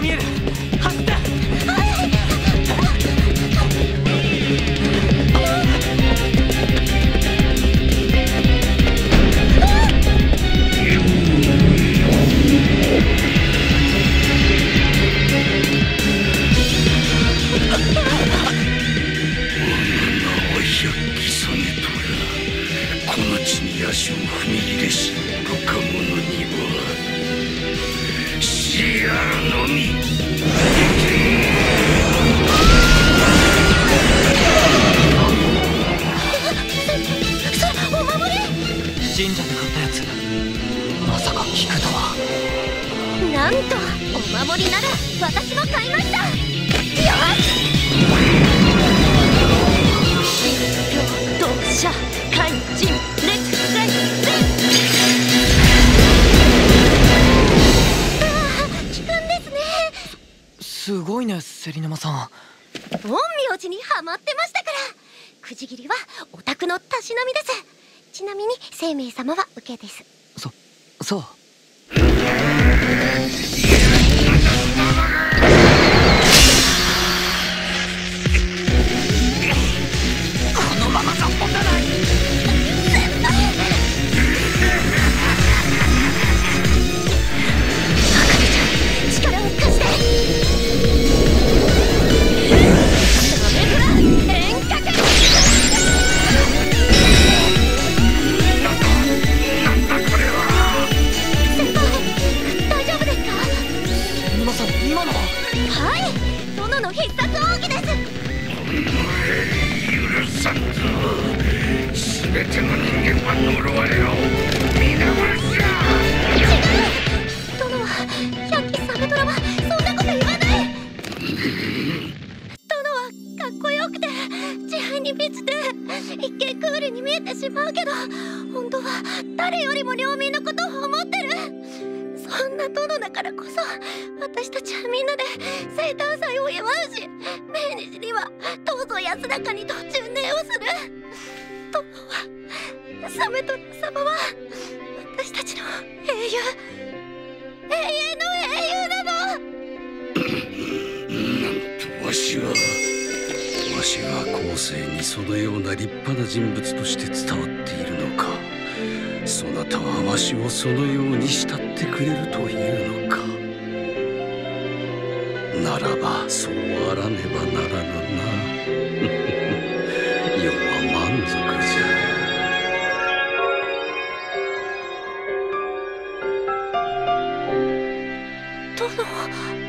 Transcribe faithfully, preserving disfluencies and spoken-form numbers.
見える。走った。 足を踏み入れし愚か者には死あるのみ。 そお守り神社で買ったやつ、まさか効くとは。 なんとお守りなら私も買いました。よし、神道同社怪人レッツレッツ。 すごいね、セリヌマさん。 陰陽師にハマってましたから。くじ切りはオタクのたしなみです。ちなみに生命様は受けです。 そそう。このままじゃ持たない。 全ての人間は呪われよ。皆殺しだ。 違う。殿は百鬼サメトラはそんなこと言わない。殿はかっこよくて慈愛に満ちて一見クールに見えてしまうけど、本当は誰よりも領民のことを思ってる。そんな殿だからこそ私たちはみんなで生誕祭を祝うし、命日にはどうぞ安らかにと巡礼をする。殿は、サメトラ様は私たちの英雄、永遠の英雄なの。 なんとわしはわしが後世にそのような立派な人物として伝わっているのか。そなたはわしをそのように慕ってくれるというのか。ならばそうあらねばならぬな。世は満足じゃ。 殿。